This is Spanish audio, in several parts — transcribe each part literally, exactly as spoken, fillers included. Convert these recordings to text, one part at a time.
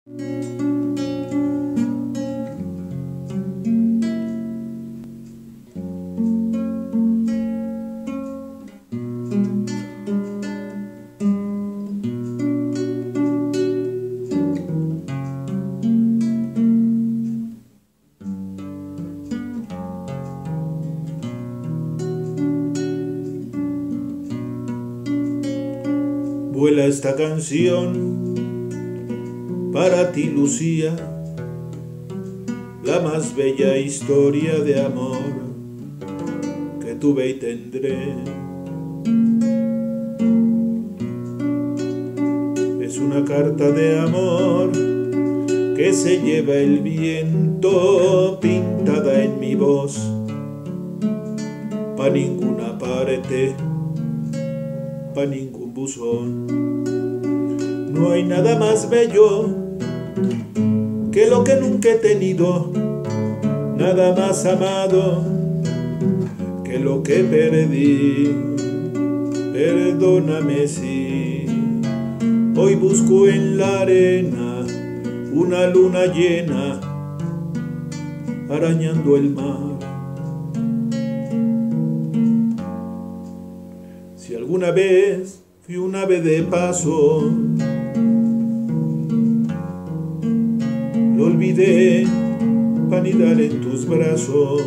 Vuela esta canción para ti, Lucía, la más bella historia de amor que tuve y tendré. Es una carta de amor que se lleva el viento pintada en mi voz, pa' ninguna parte, pa' ningún buzón. No hay nada más bello que lo que nunca he tenido, nada más amado que lo que perdí. Perdóname si hoy busco en la arena una luna llena arañando el mar. Si alguna vez fui un ave de paso, lo olvidé para anidar en tus brazos.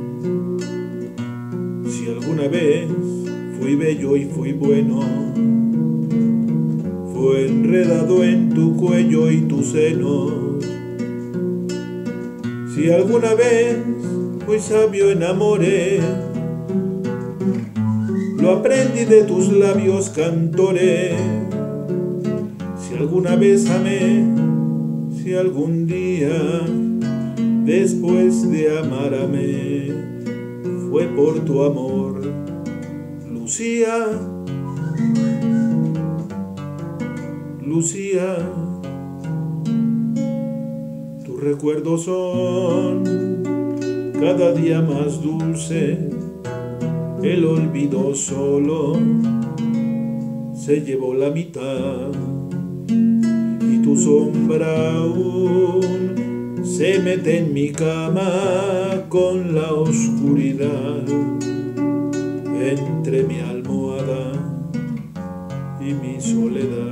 Si alguna vez fui bello y fui bueno, fue enredado en tu cuello y tus senos. Si alguna vez fui sabio enamoré, lo aprendí de tus labios cantores. Si alguna vez amé, si algún día después de amarme fue por tu amor, Lucía, Lucía, tus recuerdos son cada día más dulces. El olvido solo se llevó la mitad y tu sombra aún se mete en mi cama con la oscuridad entre mi almohada y mi soledad.